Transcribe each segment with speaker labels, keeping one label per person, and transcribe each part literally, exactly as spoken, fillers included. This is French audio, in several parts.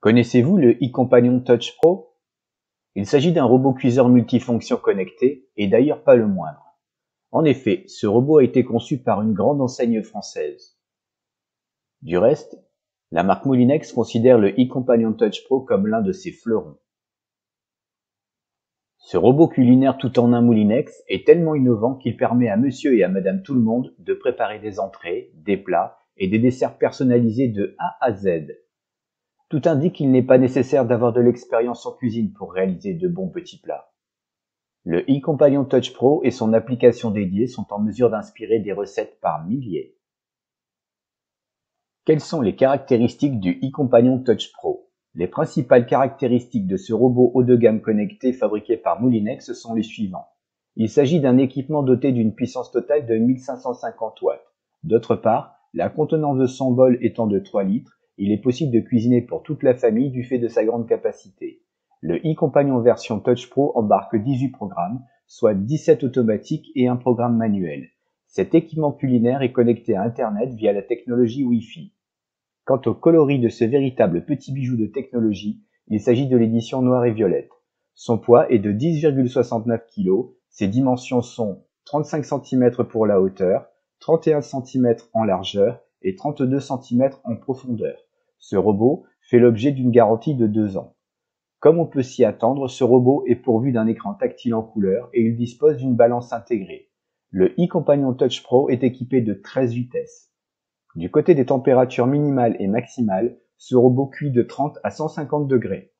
Speaker 1: Connaissez-vous le e-Compagnon Touch Pro? Il s'agit d'un robot cuiseur multifonction connecté, et d'ailleurs pas le moindre. En effet, ce robot a été conçu par une grande enseigne française. Du reste, la marque Moulinex considère le e-Compagnon Touch Pro comme l'un de ses fleurons. Ce robot culinaire tout en un Moulinex est tellement innovant qu'il permet à monsieur et à madame tout le monde de préparer des entrées, des plats et des desserts personnalisés de A à Z. Tout indique qu'il n'est pas nécessaire d'avoir de l'expérience en cuisine pour réaliser de bons petits plats. Le e-Compagnon Touch Pro et son application dédiée sont en mesure d'inspirer des recettes par milliers. Quelles sont les caractéristiques du e-Compagnon Touch Pro? Les principales caractéristiques de ce robot haut de gamme connecté fabriqué par Moulinex sont les suivants. Il s'agit d'un équipement doté d'une puissance totale de mille cinq cent cinquante watts. D'autre part, la contenance de son bol étant de trois litres, il est possible de cuisiner pour toute la famille du fait de sa grande capacité. Le e-Compagnon version Touch Pro embarque dix-huit programmes, soit dix-sept automatiques et un programme manuel. Cet équipement culinaire est connecté à Internet via la technologie Wi-Fi. Quant au coloris de ce véritable petit bijou de technologie, il s'agit de l'édition noire et violette. Son poids est de dix virgule soixante-neuf kilos, ses dimensions sont trente-cinq centimètres pour la hauteur, trente et un centimètres en largeur et trente-deux centimètres en profondeur. Ce robot fait l'objet d'une garantie de deux ans. Comme on peut s'y attendre, ce robot est pourvu d'un écran tactile en couleur et il dispose d'une balance intégrée. Le e-Compagnon Touch Pro est équipé de treize vitesses. Du côté des températures minimales et maximales, ce robot cuit de trente à cent cinquante degrés.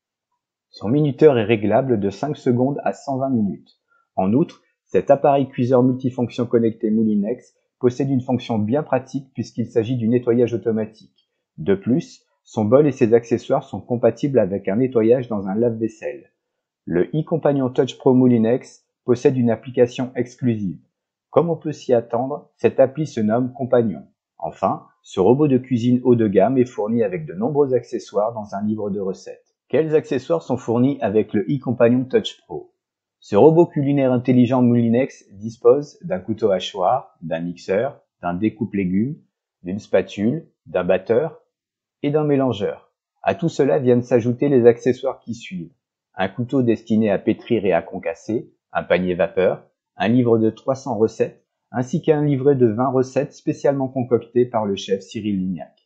Speaker 1: Son minuteur est réglable de cinq secondes à cent vingt minutes. En outre, cet appareil cuiseur multifonction connecté Moulinex possède une fonction bien pratique puisqu'il s'agit du nettoyage automatique. De plus, son bol et ses accessoires sont compatibles avec un nettoyage dans un lave-vaisselle. Le e-Compagnon Touch Pro Moulinex possède une application exclusive. Comme on peut s'y attendre, cette appli se nomme Compagnon. Enfin, ce robot de cuisine haut de gamme est fourni avec de nombreux accessoires dans un livre de recettes. Quels accessoires sont fournis avec le e-Compagnon Touch Pro? Ce robot culinaire intelligent Moulinex dispose d'un couteau hachoir, d'un mixeur, d'un découpe légumes, d'une spatule, d'un batteur et d'un mélangeur. À tout cela viennent s'ajouter les accessoires qui suivent. Un couteau destiné à pétrir et à concasser, un panier vapeur, un livre de trois cents recettes, ainsi qu'un livret de vingt recettes spécialement concoctées par le chef Cyril Lignac.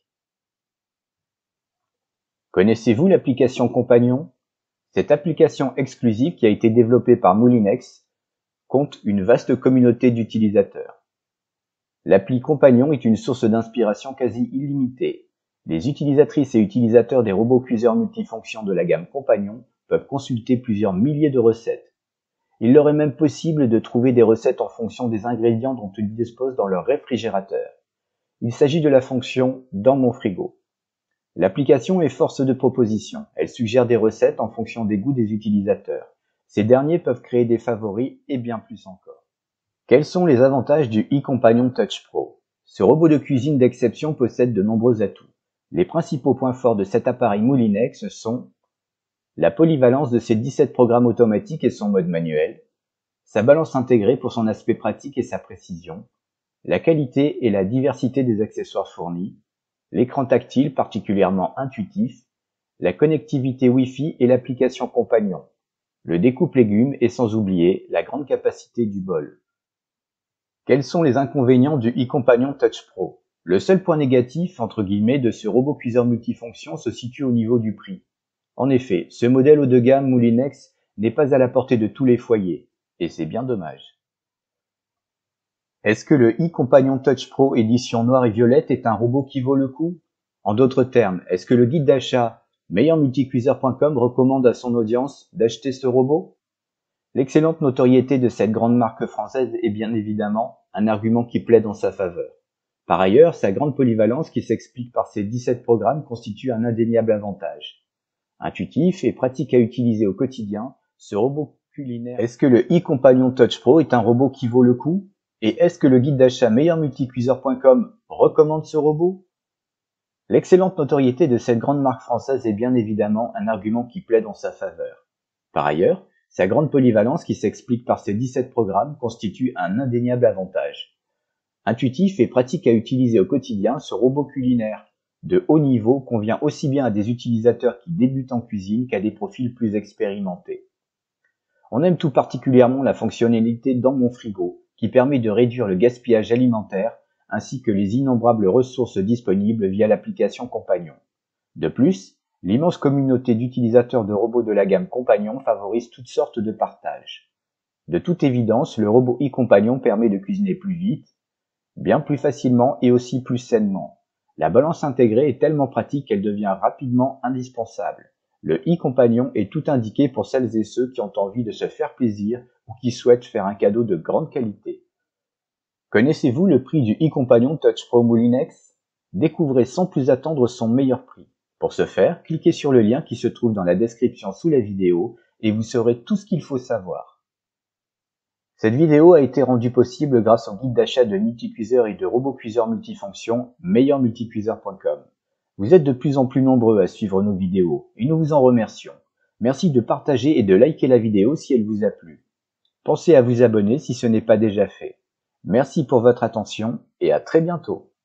Speaker 1: Connaissez-vous l'application Compagnon? Cette application exclusive qui a été développée par Moulinex compte une vaste communauté d'utilisateurs. L'appli Compagnon est une source d'inspiration quasi illimitée. Les utilisatrices et utilisateurs des robots cuiseurs multifonctions de la gamme Compagnon peuvent consulter plusieurs milliers de recettes. Il leur est même possible de trouver des recettes en fonction des ingrédients dont ils disposent dans leur réfrigérateur. Il s'agit de la fonction « Dans mon frigo ». L'application est force de proposition. Elle suggère des recettes en fonction des goûts des utilisateurs. Ces derniers peuvent créer des favoris et bien plus encore. Quels sont les avantages du e-Compagnon Touch Pro? Ce robot de cuisine d'exception possède de nombreux atouts. Les principaux points forts de cet appareil Moulinex sont la polyvalence de ses dix-sept programmes automatiques et son mode manuel, sa balance intégrée pour son aspect pratique et sa précision, la qualité et la diversité des accessoires fournis, l'écran tactile particulièrement intuitif, la connectivité Wi-Fi et l'application Compagnon, le découpe légumes et sans oublier la grande capacité du bol. Quels sont les inconvénients du e-Compagnon Touch Pro? Le seul point négatif, entre guillemets, de ce robot cuiseur multifonction se situe au niveau du prix. En effet, ce modèle haut de gamme Moulinex n'est pas à la portée de tous les foyers, et c'est bien dommage. Est-ce que le e-Compagnon Touch Pro édition noire et violette est un robot qui vaut le coup? En d'autres termes, est-ce que le guide d'achat meilleur multicuiseur point com recommande à son audience d'acheter ce robot? L'excellente notoriété de cette grande marque française est bien évidemment un argument qui plaide en sa faveur. Par ailleurs, sa grande polyvalence qui s'explique par ses dix-sept programmes constitue un indéniable avantage. Intuitif et pratique à utiliser au quotidien, ce robot culinaire... Est-ce que le e-Compagnon Touch Pro est un robot qui vaut le coup? Et est-ce que le guide d'achat meilleur multicuiseur point com recommande ce robot? L'excellente notoriété de cette grande marque française est bien évidemment un argument qui plaide en sa faveur. Par ailleurs, sa grande polyvalence qui s'explique par ses dix-sept programmes constitue un indéniable avantage. Intuitif et pratique à utiliser au quotidien, ce robot culinaire de haut niveau convient aussi bien à des utilisateurs qui débutent en cuisine qu'à des profils plus expérimentés. On aime tout particulièrement la fonctionnalité Dans mon frigo, qui permet de réduire le gaspillage alimentaire ainsi que les innombrables ressources disponibles via l'application Compagnon. De plus, l'immense communauté d'utilisateurs de robots de la gamme Compagnon favorise toutes sortes de partages. De toute évidence, le robot iCompagnon permet de cuisiner plus vite, bien plus facilement et aussi plus sainement. La balance intégrée est tellement pratique qu'elle devient rapidement indispensable. Le iCompagnon est tout indiqué pour celles et ceux qui ont envie de se faire plaisir ou qui souhaitent faire un cadeau de grande qualité. Connaissez-vous le prix du iCompagnon Touch Pro Moulinex? Découvrez sans plus attendre son meilleur prix. Pour ce faire, cliquez sur le lien qui se trouve dans la description sous la vidéo et vous saurez tout ce qu'il faut savoir. Cette vidéo a été rendue possible grâce au guide d'achat de multicuiseurs et de robots cuiseurs multifonctions meilleur multicuiseur point com. Vous êtes de plus en plus nombreux à suivre nos vidéos et nous vous en remercions. Merci de partager et de liker la vidéo si elle vous a plu. Pensez à vous abonner si ce n'est pas déjà fait. Merci pour votre attention et à très bientôt.